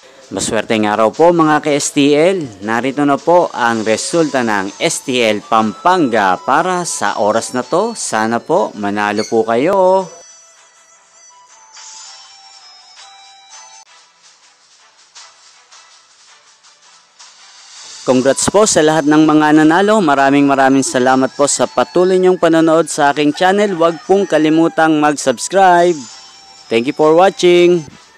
Maswerteng araw po mga ka-STL. Narito na po ang resulta ng STL Pampanga para sa oras na to. Sana po manalo po kayo. Congrats po sa lahat ng mga nanalo. Maraming salamat po sa patuloy niyong panonood sa aking channel. Huwag pong kalimutang mag-subscribe. Thank you for watching.